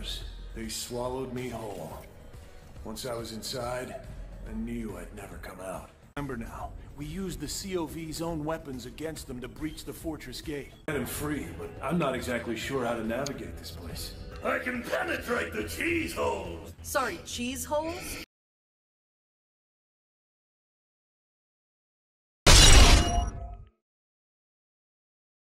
doors. They swallowed me whole. Once I was inside, I knew I'd never come out. Remember now, we used the COV's own weapons against them to breach the fortress gate. Get him free, but I'm not exactly sure how to navigate this place. I can penetrate the cheese holes! Sorry, cheese holes?